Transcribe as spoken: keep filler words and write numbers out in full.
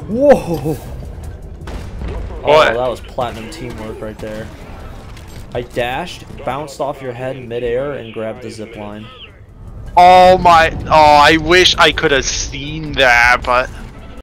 Whoa! What? Oh, that was platinum teamwork right there. I dashed, bounced off your head midair, and grabbed the zip line. Oh my! Oh, I wish I could have seen that, but